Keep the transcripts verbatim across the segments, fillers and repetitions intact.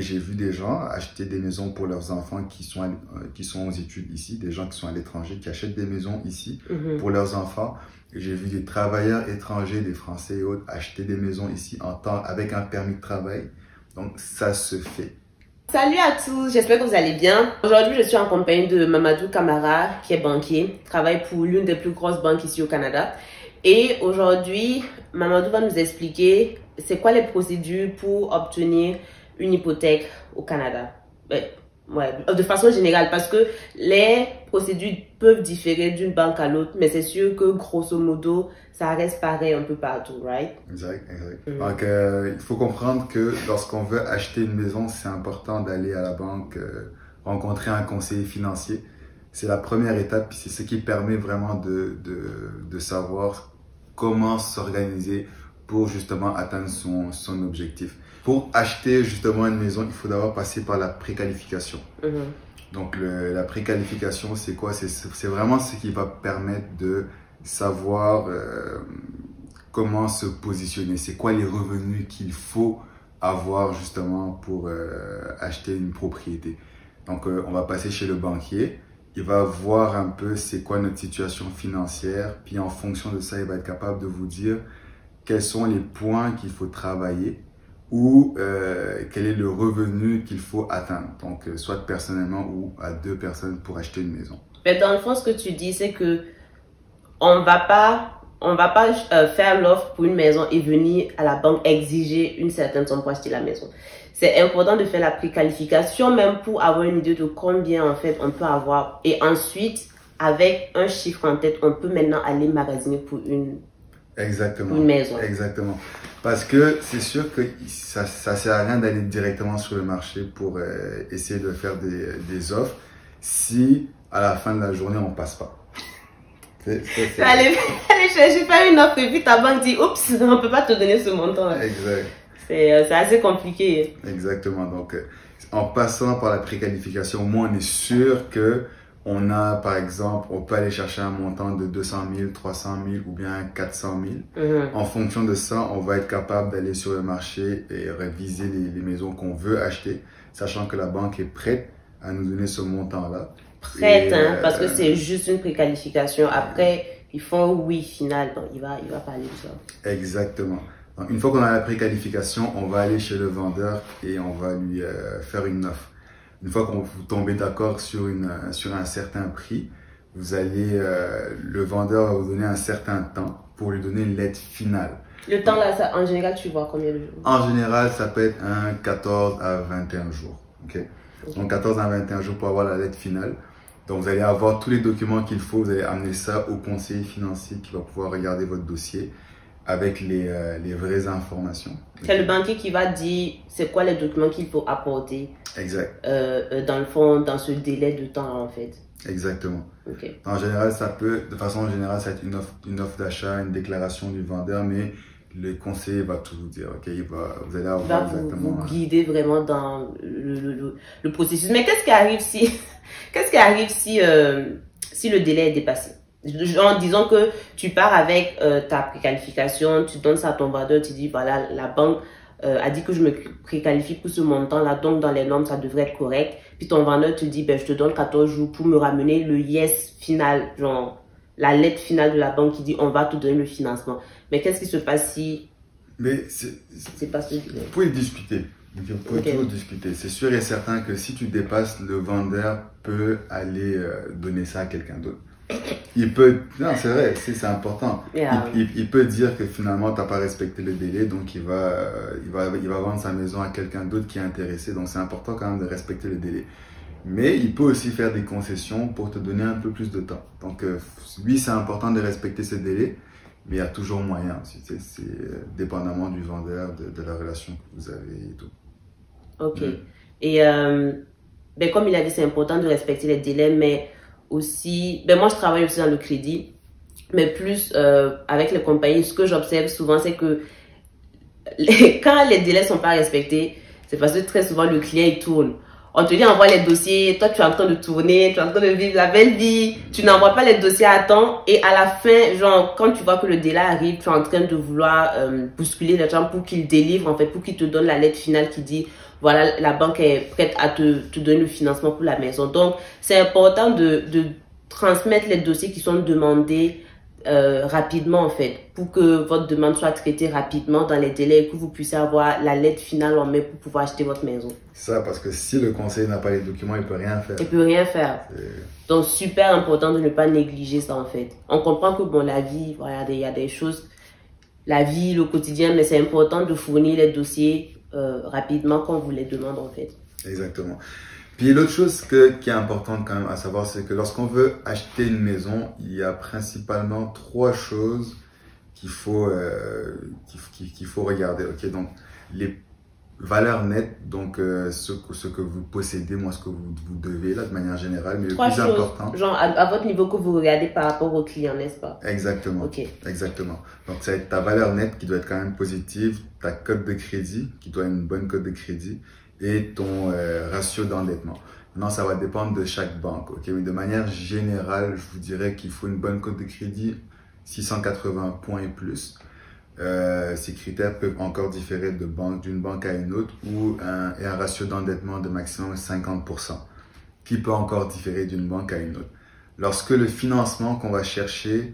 j'ai vu des gens acheter des maisons pour leurs enfants qui sont, à, qui sont aux études ici, des gens qui sont à l'étranger, qui achètent des maisons ici mm-hmm. pour leurs enfants. J'ai vu des travailleurs étrangers, des Français et autres, acheter des maisons ici en temps, avec un permis de travail. Donc, ça se fait. Salut à tous, j'espère que vous allez bien. Aujourd'hui, je suis en compagnie de Mamadou Camara, qui est banquier, travaille pour l'une des plus grosses banques ici au Canada. Et aujourd'hui, Mamadou va nous expliquer c'est quoi les procédures pour obtenir une hypothèque au Canada. Ouais, ouais, de façon générale, parce que les procédures peuvent différer d'une banque à l'autre, mais c'est sûr que grosso modo, ça reste pareil un peu partout, right? Exact, exact. Mm. Donc, euh, il faut comprendre que lorsqu'on veut acheter une maison, c'est important d'aller à la banque, euh, rencontrer un conseiller financier. C'est la première étape, c'est ce qui permet vraiment de, de, de savoir comment s'organiser pour justement atteindre son, son objectif. Pour acheter justement une maison, il faut d'abord passer par la préqualification. Mm-hmm. Donc, le, la préqualification, c'est quoi? C'est vraiment ce qui va permettre de savoir euh, comment se positionner. C'est quoi les revenus qu'il faut avoir justement pour euh, acheter une propriété. Donc, euh, on va passer chez le banquier. Il va voir un peu c'est quoi notre situation financière. Puis, en fonction de ça, il va être capable de vous dire quels sont les points qu'il faut travailler ou euh, quel est le revenu qu'il faut atteindre. Donc, euh, soit personnellement ou à deux personnes pour acheter une maison. Mais dans le fond, ce que tu dis, c'est que on va pas, on va pas euh, faire l'offre pour une maison et venir à la banque exiger une certaine somme pour acheter la maison. C'est important de faire la préqualification même pour avoir une idée de combien en fait on peut avoir. Et ensuite, avec un chiffre en tête, on peut maintenant aller magasiner pour une Exactement. Une maison. Exactement. Parce que c'est sûr que ça ne sert à rien d'aller directement sur le marché pour euh, essayer de faire des, des offres si à la fin de la journée on passe pas. C'est, c'est, c'est... Allez, allez chercher faire une offre et puis ta banque dit oups, on peut pas te donner ce montant là. Exact. C'est euh, assez compliqué. Exactement. Donc euh, en passant par la préqualification, au moins on est sûr que on a, par exemple, on peut aller chercher un montant de deux cent mille, trois cent mille ou bien quatre cent mille. Mm-hmm. En fonction de ça, on va être capable d'aller sur le marché et réviser les, les maisons qu'on veut acheter, sachant que la banque est prête à nous donner ce montant-là. Prête, et, hein, euh, parce que c'est juste une préqualification. Après, ils font oui final, donc il va, il va parler de ça. Exactement. Donc, une fois qu'on a la préqualification, on va aller chez le vendeur et on va lui euh, faire une offre. Une fois que vous tombez d'accord sur, une, sur un certain prix, vous allez, euh, le vendeur va vous donner un certain temps pour lui donner l'aide finale. Le temps là, ça, en général, tu vois combien de jours? En général, ça peut être un quatorze à vingt et un jours. Okay? Okay. Donc quatorze à vingt et un jours pour avoir la lettre finale. Donc vous allez avoir tous les documents qu'il faut, vous allez amener ça au conseiller financier qui va pouvoir regarder votre dossier avec les, euh, les vraies informations. C'est le banquier qui va dire c'est quoi les documents qu'il faut apporter. Exact. Euh, dans le fond, dans ce délai de temps en fait. Exactement. Okay. En général, ça peut, de façon générale, ça va être une offre, une offre d'achat, une déclaration du vendeur, mais le conseiller va tout vous dire. Ok, il va, vous allez avoir il va exactement. Vous, vous guider vraiment dans le, le, le, le processus. Mais qu'est-ce qui arrive si, qu'est-ce qui arrive si, euh, si le délai est dépassé? En disant que tu pars avec euh, ta préqualification, tu donnes ça à ton vendeur, tu dis voilà, la banque euh, a dit que je me préqualifie pour ce montant-là, donc dans les normes, ça devrait être correct. Puis ton vendeur te dit, ben, je te donne quatorze jours pour me ramener le yes final, genre la lettre finale de la banque qui dit on va te donner le financement. Mais qu'est-ce qui se passe si Mais c'est pas ce Vous pouvez discuter. Vous pouvez okay. toujours discuter. C'est sûr et certain que si tu dépasses, le vendeur peut aller euh, donner ça à quelqu'un d'autre. Il peut, non c'est vrai, c'est important. Yeah. Il, il, il peut dire que finalement tu n'as pas respecté le délai, donc il va, euh, il va, il va vendre sa maison à quelqu'un d'autre qui est intéressé. Donc c'est important quand même de respecter le délai. Mais il peut aussi faire des concessions pour te donner un peu plus de temps. Donc euh, oui, c'est important de respecter ce délai, mais il y a toujours moyen. C'est euh, dépendamment du vendeur, de, de la relation que vous avez et tout. Ok. Mm. Et euh, ben, comme il a dit, c'est important de respecter les délais, mais aussi, ben moi je travaille aussi dans le crédit, mais plus euh, avec les compagnies, ce que j'observe souvent, c'est que les, quand les délais sont pas respectés, c'est parce que très souvent le client il tourne. On te dit envoie les dossiers, toi tu es en train de tourner, tu es en train de vivre la belle vie, tu n'envoies pas les dossiers à temps et à la fin, genre quand tu vois que le délai arrive, tu es en train de vouloir euh, bousculer les gens pour qu'ils délivrent en fait, pour qu'ils te donnent la lettre finale qui dit voilà, la banque est prête à te, te donner le financement pour la maison. Donc, c'est important de, de transmettre les dossiers qui sont demandés euh, rapidement, en fait, pour que votre demande soit traitée rapidement dans les délais et que vous puissiez avoir la lettre finale en main pour pouvoir acheter votre maison. Ça, parce que si le conseiller n'a pas les documents, il peut rien faire. Il peut rien faire. Donc, super important de ne pas négliger ça, en fait. On comprend que, bon, la vie, voilà, il y a des choses, la vie, le quotidien, mais c'est important de fournir les dossiers euh, rapidement quand on vous les demande, en fait. Exactement. Puis l'autre chose que, qui est importante quand même à savoir, c'est que lorsqu'on veut acheter une maison, il y a principalement trois choses qu'il faut, euh, qu'il, qu'il faut regarder. Ok, donc les valeurs nettes, donc euh, ce, ce que vous possédez, moi ce que vous, vous devez là de manière générale, mais trois le plus choses, important. Genre à, à votre niveau que vous regardez par rapport au client, n'est-ce pas? Exactement. Ok. Exactement. Donc ça va être ta valeur nette qui doit être quand même positive, ta cote de crédit qui doit être une bonne cote de crédit, et ton euh, ratio d'endettement. Maintenant, ça va dépendre de chaque banque. Ok, mais de manière générale, je vous dirais qu'il faut une bonne cote de crédit, six cent quatre-vingts points et plus. Euh, ces critères peuvent encore différer de banque, d'une banque à une autre, ou un, et un ratio d'endettement de maximum cinquante pour cent, qui peut encore différer d'une banque à une autre. Lorsque le financement qu'on va chercher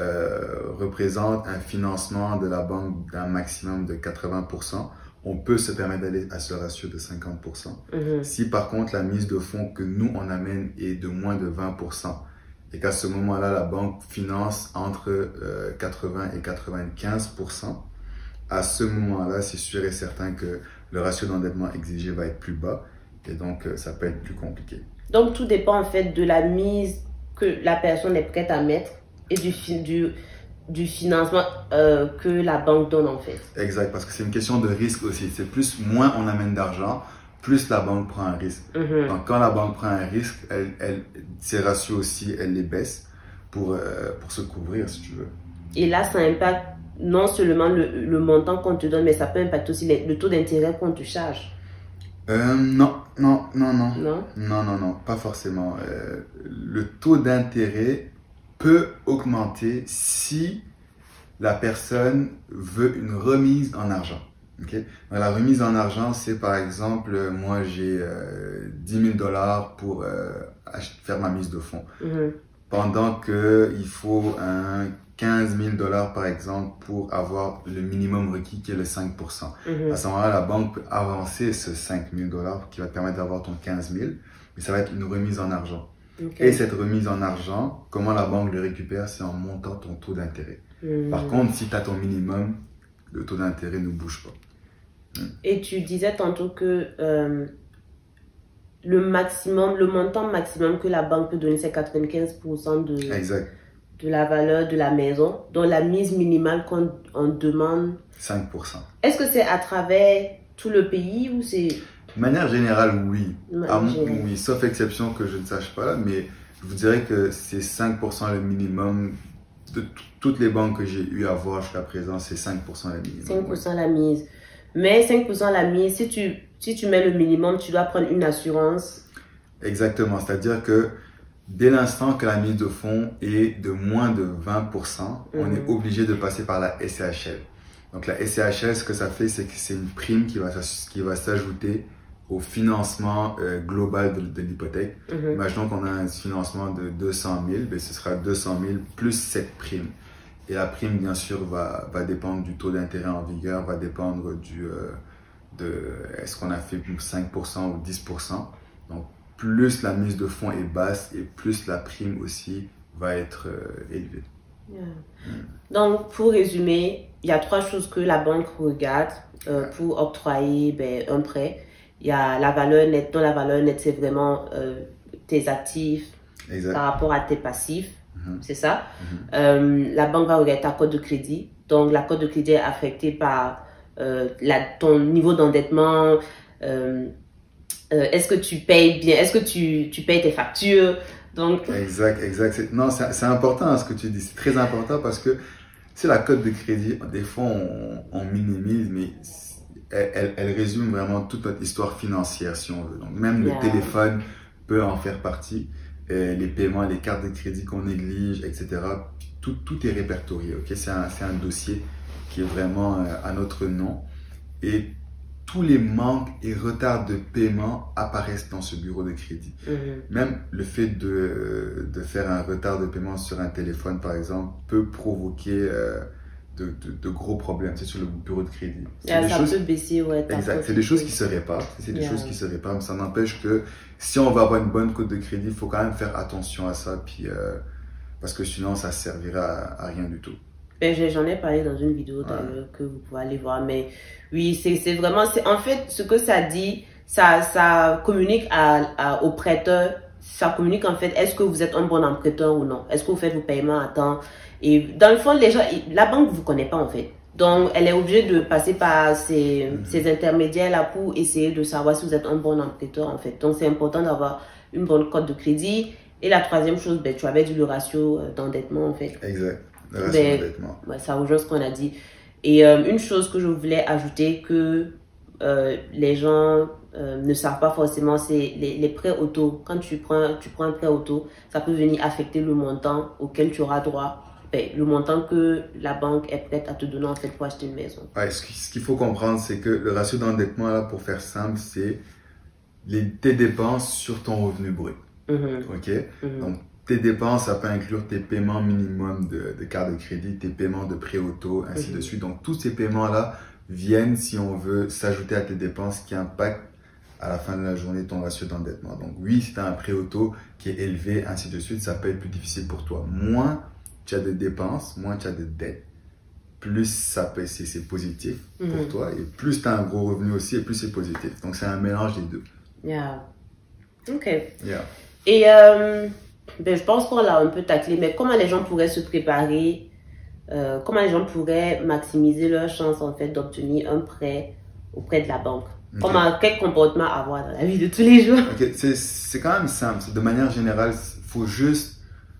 euh, représente un financement de la banque d'un maximum de quatre-vingts pour cent, on peut se permettre d'aller à ce ratio de cinquante pour cent. Mm-hmm. Si par contre la mise de fonds que nous on amène est de moins de vingt pour cent et qu'à ce moment-là la banque finance entre euh, quatre-vingts et quatre-vingt-quinze pour cent, à ce moment-là c'est sûr et certain que le ratio d'endettement exigé va être plus bas et donc euh, ça peut être plus compliqué. Donc tout dépend en fait de la mise que la personne est prête à mettre et du, du du financement euh, que la banque donne en fait. Exact, parce que c'est une question de risque aussi. C'est plus, moins on amène d'argent, plus la banque prend un risque. Mm-hmm. Donc quand la banque prend un risque, elle, elle, ses ratios aussi, elle les baisse pour, euh, pour se couvrir si tu veux. Et là, ça impacte non seulement le, le montant qu'on te donne, mais ça peut impacter aussi les, le taux d'intérêt qu'on te charge. Euh, non, non, non, non. Non, non, non, non, pas forcément. Euh, le taux d'intérêt peut augmenter si la personne veut une remise en argent. Okay? Donc, la remise en argent, c'est par exemple, moi j'ai euh, dix mille dollars pour euh, faire ma mise de fonds. Mm-hmm. Pendant qu'il faut un quinze mille dollars par exemple pour avoir le minimum requis qui est le cinq pour cent. Mm-hmm. À ce moment-là, la banque peut avancer ce cinq mille dollars qui va te permettre d'avoir ton quinze mille, mais ça va être une remise en argent. Okay. Et cette remise en argent, comment la banque le récupère? C'est en montant ton taux d'intérêt. Mmh. Par contre, si tu as ton minimum, le taux d'intérêt ne bouge pas. Mmh. Et tu disais tantôt que euh, le maximum, le montant maximum que la banque peut donner, c'est quatre-vingt-quinze pour cent de, exact. de la valeur de la maison. Donc la mise minimale qu'on on demande... cinq pour cent. Est-ce que c'est à travers tout le pays ou c'est... De manière générale, oui. Manière ah, générale. Oui, sauf exception que je ne sache pas, mais je vous dirais que c'est cinq pour cent le minimum. De toutes les banques que j'ai eu à voir jusqu'à présent, c'est cinq pour cent le minimum. cinq pour cent la mise. Mais cinq pour cent la mise, si tu, si tu mets le minimum, tu dois prendre une assurance. Exactement, c'est-à-dire que dès l'instant que la mise de fonds est de moins de vingt pour cent, mmh. on est obligé de passer par la S C H L. Donc la S C H L, ce que ça fait, c'est que c'est une prime qui va, qui va s'ajouter au financement euh, global de, de l'hypothèque. Mm-hmm. Imaginons qu'on a un financement de deux cent mille, ben ce sera deux cent mille plus cette prime. Et la prime, bien sûr, va, va dépendre du taux d'intérêt en vigueur, va dépendre du, euh, de est-ce qu'on a fait cinq pour cent ou dix pour cent. Donc, plus la mise de fonds est basse et plus la prime aussi va être euh, élevée. Yeah. Mm. Donc, pour résumer, il y a trois choses que la banque regarde euh, ouais. pour octroyer ben, un prêt. Il y a la valeur nette, dont la valeur nette, c'est vraiment euh, tes actifs exact. Par rapport à tes passifs, mm-hmm. c'est ça. Mm-hmm. euh, la banque va regarder ta cote de crédit. Donc, la cote de crédit est affectée par euh, la, ton niveau d'endettement. Euh, euh, est-ce que tu payes bien? Est-ce que tu, tu payes tes factures? Donc... Exact, exact. Non, c'est important hein, ce que tu dis. C'est très important parce que c'est la cote de crédit. Des fois, on, on minimise, mais... Elle, elle, elle résume vraiment toute notre histoire financière, si on veut. Donc, même le yeah. téléphone peut en faire partie. Et les paiements, les cartes de crédit qu'on néglige, et cetera. Tout, tout est répertorié. Okay? C'est un, un dossier qui est vraiment euh, à notre nom. Et tous les manques et retards de paiement apparaissent dans ce bureau de crédit. Mm-hmm. Même le fait de, de faire un retard de paiement sur un téléphone, par exemple, peut provoquer euh, de, de, de gros problèmes sur le bureau de crédit. Yeah, des ça choses... peut baisser, ouais. Exact. C'est des choses qui se réparent. C'est des yeah. choses qui se réparent. Mais ça n'empêche que si on va avoir une bonne cote de crédit, il faut quand même faire attention à ça. Puis, euh, parce que sinon, ça servira à, à rien du tout. J'en ai parlé dans une vidéo d'ailleurs ouais. que vous pouvez aller voir. Mais oui, c'est vraiment... En fait, ce que ça dit, ça, ça communique à, à, aux prêteurs. Ça communique en fait, est-ce que vous êtes un bon emprunteur ou non? Est-ce que vous faites vos paiements à temps? Et dans le fond, les gens, la banque ne vous connaît pas en fait. Donc, elle est obligée de passer par ces, mmh. ces intermédiaires-là pour essayer de savoir si vous êtes un bon emprunteur en fait. Donc, c'est important d'avoir une bonne cote de crédit. Et la troisième chose, ben, tu avais dit le ratio d'endettement en fait. Exact. Le ratio ben, d'endettement. Ouais, ça rejoint ce qu'on a dit. Et euh, une chose que je voulais ajouter que euh, les gens euh, ne savent pas forcément, c'est les, les prêts auto. Quand tu prends, tu prends un prêt auto, ça peut venir affecter le montant auquel tu auras droit. Ben, le montant que la banque est prête à te donner en fait pour acheter une maison. Ouais, ce qu'il faut comprendre, c'est que le ratio d'endettement, là, pour faire simple, c'est les, tes dépenses sur ton revenu brut. Mm-hmm. Ok? Mm-hmm. Donc, tes dépenses, ça peut inclure tes paiements minimum de, de carte de crédit, tes paiements de prêt auto, ainsi mm-hmm. de suite. Donc, tous ces paiements-là viennent, si on veut, s'ajouter à tes dépenses qui impactent à la fin de la journée ton ratio d'endettement. Donc, oui, si tu as un prêt auto qui est élevé, ainsi de suite, ça peut être plus difficile pour toi. Moins tu as de dépenses, moins tu as de dettes, plus ça peut, c'est positif mm-hmm. pour toi. Et plus tu as un gros revenu aussi, et plus c'est positif. Donc, c'est un mélange des deux. Yeah. Ok. Yeah. Et euh, ben, je pense qu'on l'a un peu taclé, mais comment les gens pourraient se préparer, euh, comment les gens pourraient maximiser leur chance en fait d'obtenir un prêt auprès de la banque? Okay. Comment, quel comportement avoir dans la vie de tous les jours? Okay. C'est quand même simple. De manière générale, il faut juste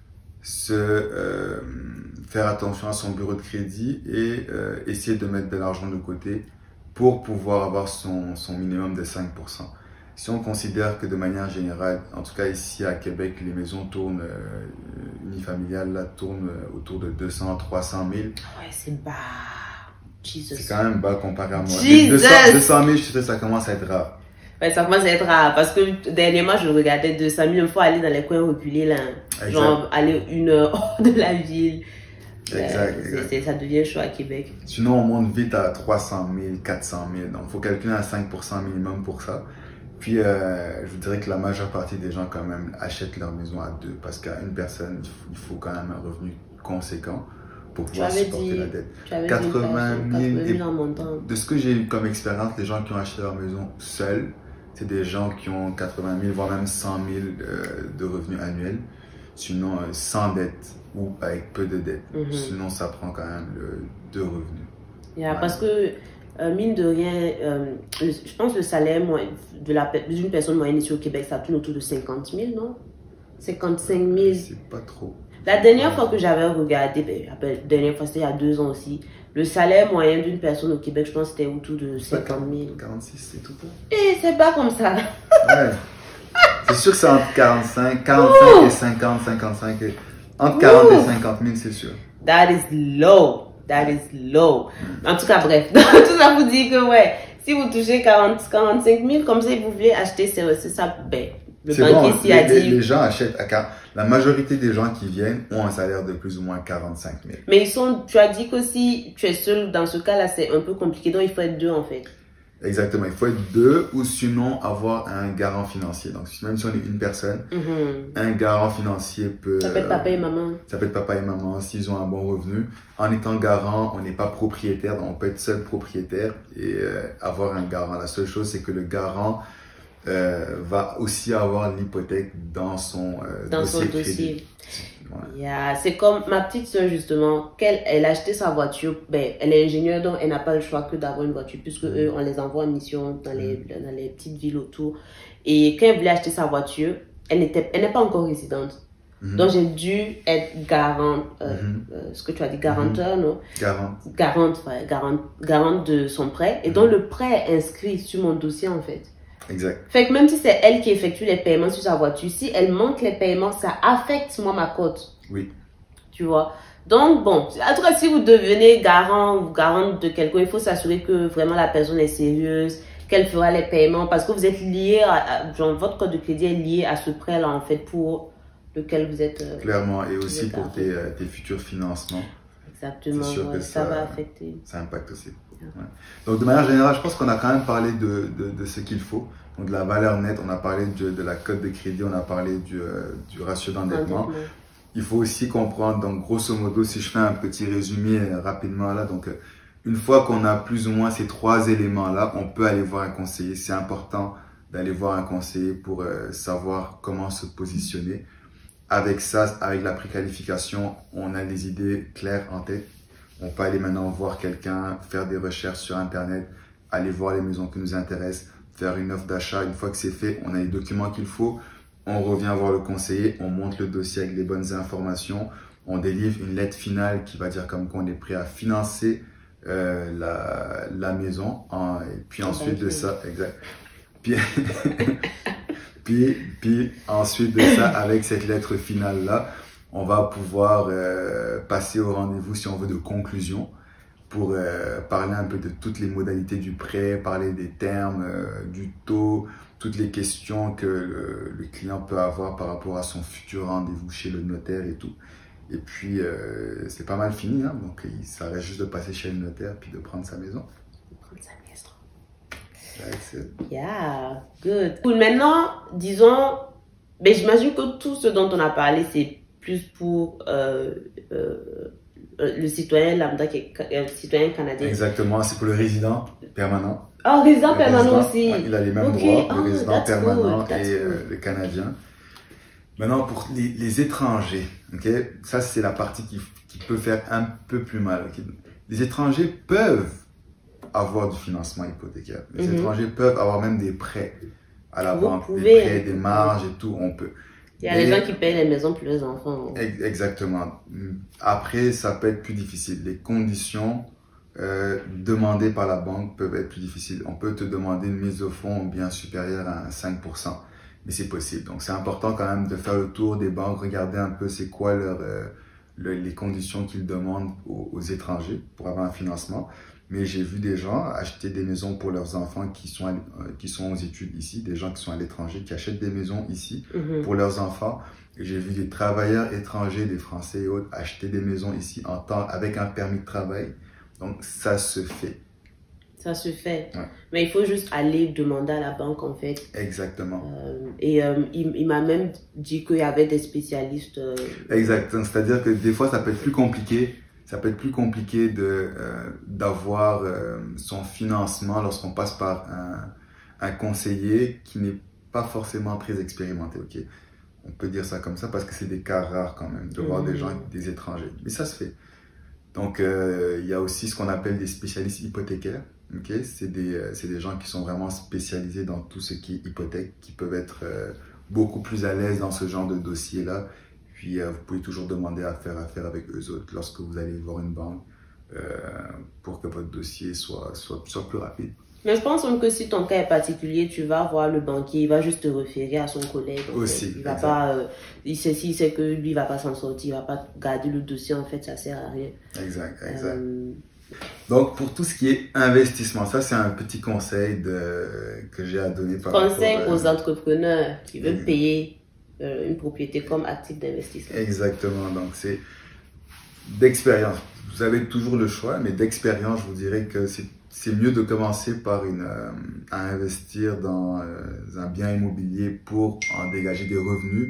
se euh, faire attention à son bureau de crédit et euh, essayer de mettre de l'argent de côté pour pouvoir avoir son, son minimum de cinq pour cent. Si on considère que de manière générale, en tout cas ici à Québec, les maisons tournent, euh, unifamiliales là, tournent autour de deux cents à trois cent mille. Ouais, c'est bas. C'est quand même bas comparé à moi. deux cent mille, je sais, ça commence à être rare. Ouais, ça commence à être rare parce que dernièrement, je regardais deux cent mille, il faut aller dans les coins reculés là. Exact. Genre aller une heure hors de la ville. Exact, euh, exact. Ça devient chaud à Québec. Sinon, on monte vite à trois cent mille, quatre cent mille. Donc, il faut calculer un cinq pour cent minimum pour ça. Puis, euh, je vous dirais que la majeure partie des gens, quand même, achètent leur maison à deux parce qu'à une personne, il faut quand même un revenu conséquent pour pouvoir supporter dit, la dette. quatre-vingt mille en montant. De ce que j'ai eu comme expérience, les gens qui ont acheté leur maison seuls, c'est des gens qui ont quatre-vingt mille, voire même cent mille euh, de revenus annuels. Sinon, euh, sans dette ou avec peu de dette. Mm-hmm. Sinon, ça prend quand même le, deux revenus. Yeah, ouais. Parce que, euh, mine de rien, euh, le, je pense que le salaire d'une personne moyenne ici au Québec, ça tourne autour de cinquante mille, non? cinquante-cinq mille. C'est pas trop. La dernière fois que j'avais regardé, ben, la dernière fois c'était il y a deux ans aussi, le salaire moyen d'une personne au Québec, je pense que c'était autour de cinquante mille. quarante-six, c'est tout ça. Et c'est pas comme ça. Ouais. C'est sûr que c'est entre quarante-cinq, quarante-cinq et cinquante, cinquante-cinq. Et... Entre quarante Ouh. Et cinquante mille, c'est sûr. That is low. That is low. Mm. En tout cas, bref. Tout ça vous dit que, ouais, si vous touchez quarante, quarante-cinq mille, comme ça, vous voulez acheter, c'est ça, ben, le banquier bon, s'y a les, dit. Les gens achètent à la majorité des gens qui viennent ont un salaire de plus ou moins quarante-cinq mille. Mais ils sont, tu as dit que si tu es seul, dans ce cas-là, c'est un peu compliqué. Donc, il faut être deux, en fait. Exactement, il faut être deux ou sinon avoir un garant financier. Donc, même si on est une personne, mm-hmm. un garant financier peut... Ça peut être papa et maman. Ça peut être papa et maman s'ils ont un bon revenu. En étant garant, on n'est pas propriétaire, donc on peut être seul propriétaire et euh, avoir un garant. La seule chose, c'est que le garant euh, va aussi avoir l'hypothèque dans son euh, dans dossier. Son dossier. Ouais. Yeah. C'est comme ma petite soeur justement, qu'elle elle a acheté sa voiture, ben, elle est ingénieure donc elle n'a pas le choix que d'avoir une voiture puisque mm. eux on les envoie en mission dans les, mm. dans les petites villes autour. Et quand elle voulait acheter sa voiture, elle n'était elle n'est pas encore résidente. Mm. Donc j'ai dû être garante, euh, mm. euh, ce que tu as dit, garanteur, mm. non? Garante. Garante, ouais, garante, garante de son prêt. Et mm. donc le prêt est inscrit sur mon dossier en fait. Exact. Fait que même si c'est elle qui effectue les paiements sur sa voiture, si elle manque les paiements, ça affecte moi ma cote. Oui. Tu vois. Donc bon, en tout cas, si vous devenez garant ou garante de quelqu'un, il faut s'assurer que vraiment la personne est sérieuse quel fera les paiements, parce que vous êtes lié, à, à, genre, votre code de crédit est lié à ce prêt-là, en fait, pour lequel vous êtes... Euh, Clairement, et aussi pour tes, euh, tes futurs financements. Exactement, sûr ouais, que ça, ça va affecter. Ça impacte aussi. Ouais. Donc, de manière générale, je pense qu'on a quand même parlé de, de, de ce qu'il faut. Donc, de la valeur nette, on a parlé de, de la cote de crédit, on a parlé du, euh, du ratio d'endettement. Il faut aussi comprendre, donc, grosso modo, si je fais un petit résumé euh, rapidement là, donc, euh, une fois qu'on a plus ou moins ces trois éléments-là, on peut aller voir un conseiller. C'est important d'aller voir un conseiller pour euh, savoir comment se positionner. Avec ça, avec la préqualification, on a des idées claires en tête. On peut aller maintenant voir quelqu'un, faire des recherches sur Internet, aller voir les maisons qui nous intéressent, faire une offre d'achat. Une fois que c'est fait, on a les documents qu'il faut. On revient voir le conseiller, on monte le dossier avec les bonnes informations. On délivre une lettre finale qui va dire comme quoi on est prêt à financer euh, la, la maison. En, et puis ensuite de ça, exact. Puis, Puis, puis ensuite de ça, avec cette lettre finale-là, on va pouvoir euh, passer au rendez-vous, si on veut, de conclusion pour euh, parler un peu de toutes les modalités du prêt, parler des termes, euh, du taux, toutes les questions que le, le client peut avoir par rapport à son futur rendez-vous chez le notaire et tout. Et puis, euh, c'est pas mal fini, hein, donc ça reste juste de passer chez le notaire puis de prendre sa maison. Prendre sa maison. That's it. Yeah, good. Cool. Maintenant, disons, mais j'imagine que tout ce dont on a parlé, c'est plus pour euh, euh, le citoyen lambda, qui est, le citoyen canadien. Exactement, c'est pour le résident permanent. Ah, oh, résident le permanent résident, aussi. Ouais, il a les mêmes okay. droits, le oh, résident permanent cool. et euh, le canadien. Maintenant, pour les, les étrangers, okay, ça c'est la partie qui, qui peut faire un peu plus mal. Okay. Les étrangers peuvent avoir du financement hypothécaire. Les mm-hmm. étrangers peuvent avoir même des prêts à la Vous banque, pouvez, des prêts, des marges et tout, on peut. Il y a les gens qui payent les maisons pour les enfants. Exactement. Après, ça peut être plus difficile. Les conditions euh, demandées par la banque peuvent être plus difficiles. On peut te demander une mise au fond bien supérieure à cinq pour cent, mais c'est possible. Donc, c'est important quand même de faire le tour des banques, regarder un peu c'est quoi leur, euh, le, les conditions qu'ils demandent aux, aux étrangers pour avoir un financement. Mais j'ai vu des gens acheter des maisons pour leurs enfants qui sont, euh, qui sont aux études ici, des gens qui sont à l'étranger, qui achètent des maisons ici mm-hmm. pour leurs enfants. Et j'ai vu des travailleurs étrangers, des Français et autres, acheter des maisons ici en temps, avec un permis de travail. Donc, ça se fait. Ça se fait. Ouais. Mais il faut juste aller demander à la banque, en fait. Exactement. Euh, et euh, il, il m'a même dit qu'il y avait des spécialistes. Euh... Exactement. C'est-à-dire que des fois, ça peut être plus compliqué. Ça peut être plus compliqué de euh, d'avoir euh, son financement lorsqu'on passe par un, un conseiller qui n'est pas forcément très expérimenté. Ok, on peut dire ça comme ça parce que c'est des cas rares quand même de voir mmh. des gens, des étrangers. Mais ça se fait. Donc euh, il y a aussi ce qu'on appelle des spécialistes hypothécaires. Ok, c'est des c'est des gens qui sont vraiment spécialisés dans tout ce qui est hypothèque, qui peuvent être euh, beaucoup plus à l'aise dans ce genre de dossier là. Puis, euh, vous pouvez toujours demander à faire affaire avec eux autres lorsque vous allez voir une banque euh, pour que votre dossier soit, soit, soit plus rapide. Mais je pense que si ton cas est particulier, tu vas voir le banquier, il va juste te référer à son collègue. Aussi. Il va pas, euh, il sait, s'il sait que lui, il va pas s'en sortir, il va pas garder le dossier, en fait, ça sert à rien. Exact, exact. Euh... Donc, pour tout ce qui est investissement, ça, c'est un petit conseil de, que j'ai à donner par Conseil rapport, aux euh... entrepreneurs qui veulent payer Euh, une propriété comme actif d'investissement. Exactement, donc c'est d'expérience. Vous avez toujours le choix, mais d'expérience, je vous dirais que c'est mieux de commencer par une, euh, à investir dans euh, un bien immobilier pour en dégager des revenus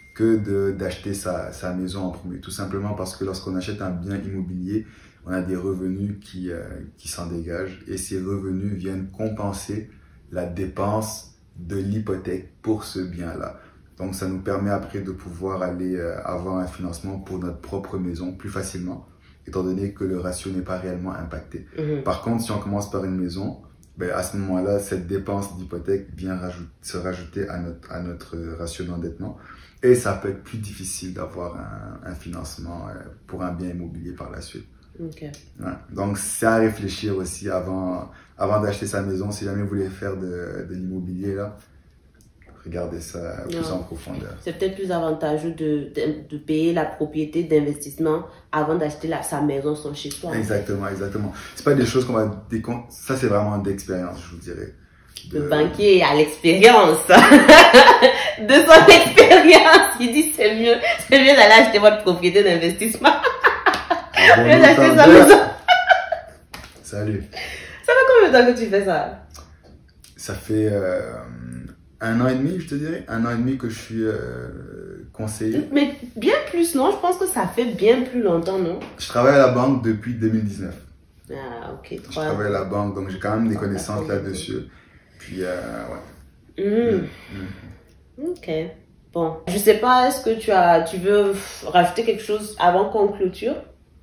que d'acheter sa, sa maison en premier. Tout simplement parce que lorsqu'on achète un bien immobilier, on a des revenus qui, euh, qui s'en dégagent et ces revenus viennent compenser la dépense de l'hypothèque pour ce bien-là. Donc, ça nous permet après de pouvoir aller euh, avoir un financement pour notre propre maison plus facilement, étant donné que le ratio n'est pas réellement impacté. Mm-hmm. Par contre, si on commence par une maison, ben, à ce moment-là, cette dépense d'hypothèque vient rajout se rajouter à notre, à notre ratio d'endettement. Et ça peut être plus difficile d'avoir un, un financement euh, pour un bien immobilier par la suite. Okay. Ouais. Donc, c'est à réfléchir aussi avant, avant d'acheter sa maison. Si jamais vous voulez faire de, de l'immobilier, là, regardez ça plus non. en profondeur. C'est peut-être plus avantageux de, de, de payer la propriété d'investissement avant d'acheter sa maison, son chez soi. Exactement, exactement. C'est pas des choses qu'on va décompter. Ça, c'est vraiment d'expérience, je vous dirais. Le banquier a l'expérience. De son expérience, il dit c'est mieux, c'est mieux d'aller acheter votre propriété d'investissement. Ah bon, mieux d'acheter sa maison. Salut. Ça fait combien de temps que tu fais ça? Ça fait euh, un an et demi, je te dirais. Un an et demi que je suis euh, conseiller. Mais bien plus, non? Je pense que ça fait bien plus longtemps, non? Je travaille à la banque depuis deux mille dix-neuf. Ah, ok. Je travaille à la banque, donc j'ai quand même des connaissances là-dessus. Puis, euh, ouais. Mmh. Mmh. Ok. Bon. Je sais pas, est-ce que tu as, tu veux rajouter quelque chose avant qu'on clôture?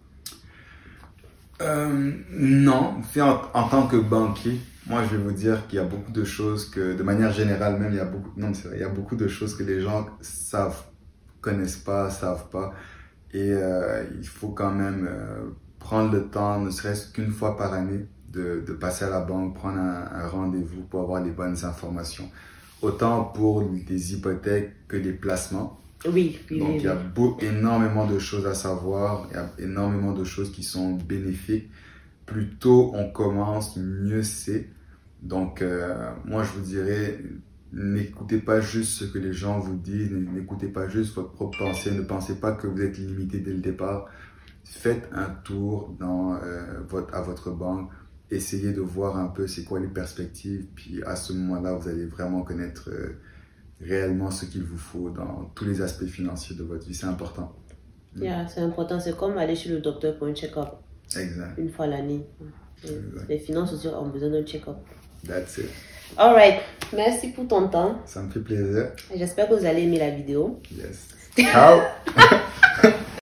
Euh, non. En, en tant que banquier, moi, je vais vous dire qu'il y a beaucoup de choses que, de manière générale même, il y a beaucoup, non, c'est vrai, il y a beaucoup de choses que les gens savent, connaissent pas, savent pas. Et euh, il faut quand même euh, prendre le temps, ne serait-ce qu'une fois par année, de, de passer à la banque, prendre un, un rendez-vous pour avoir les bonnes informations. Autant pour des hypothèques que des placements. Oui, oui. Donc, oui, il y a oui. beau, énormément de choses à savoir, il y a énormément de choses qui sont bénéfiques. Plus tôt on commence, mieux c'est. Donc, euh, moi, je vous dirais, n'écoutez pas juste ce que les gens vous disent, n'écoutez pas juste votre propre pensée, ne pensez pas que vous êtes limité dès le départ. Faites un tour dans, euh, votre, à votre banque, essayez de voir un peu c'est quoi les perspectives, puis à ce moment-là, vous allez vraiment connaître euh, réellement ce qu'il vous faut dans tous les aspects financiers de votre vie. C'est important. Yeah, c'est important, c'est comme aller chez le docteur pour un check-up. Exact. Une fois l'année. Exact. Les finances aussi ont besoin d'un check-up. That's it. Alright, merci pour ton temps. Ça me fait plaisir. J'espère que vous allez aimer la vidéo. Yes. Ciao.